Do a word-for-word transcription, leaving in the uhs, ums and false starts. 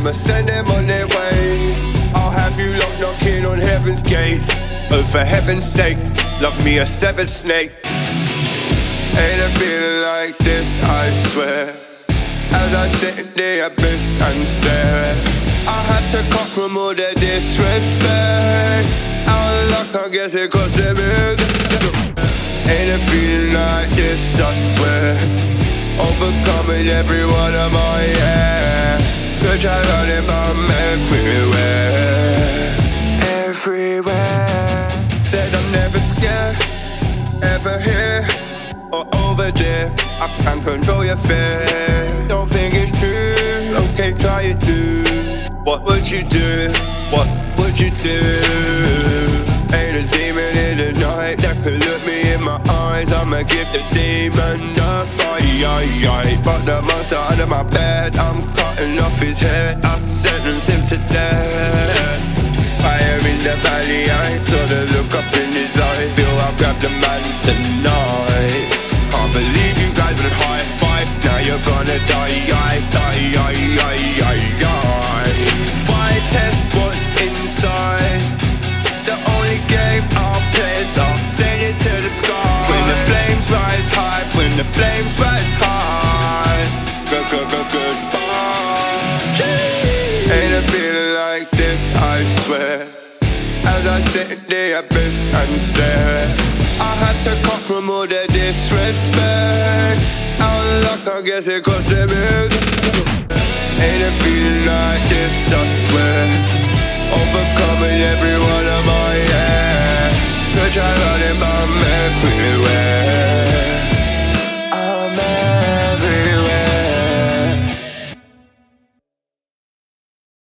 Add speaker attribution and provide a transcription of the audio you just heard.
Speaker 1: I'ma send them on their way. I'll have you lot knocking on heaven's gates. Oh, for heaven's sake, love me a severed snake. Ain't a feeling like this, I swear. As I sit in the abyss and stare, I had to cut from all the disrespect. Out of luck, I guess it cost them it. Ain't a feeling like this, I swear. Overcoming every one of my hair. Could try running, but I'm everywhere. Everywhere. Said I'm never scared, ever here or over there. I can't control your fear. Don't think it's true. Okay, try it, do. What would you do? What would you do? Ain't a demon in the night that could look me in my eyes. I'ma give the demon a fight. But the monster under my bed, I'm cutting off his head. I sentence him to death. Fire in the valley, I saw the look up in his eye. Feel I'll grab the man tonight. Can't believe you guys would high five. Now you're gonna die, die, die, die, die, die. Why test what's inside? The only game I'll play is I'll send it to the sky. When the flames rise high, when the flames rise high. Good, good, good, goodbye. Ain't a feeling like this, I swear. As I sit in the abyss and stare, I had to cut from all the disrespect. Out of luck, I guess it cost them it. Ain't a feeling like this, I swear. Overcoming every one of my hair. Could try running, but I'm everywhere.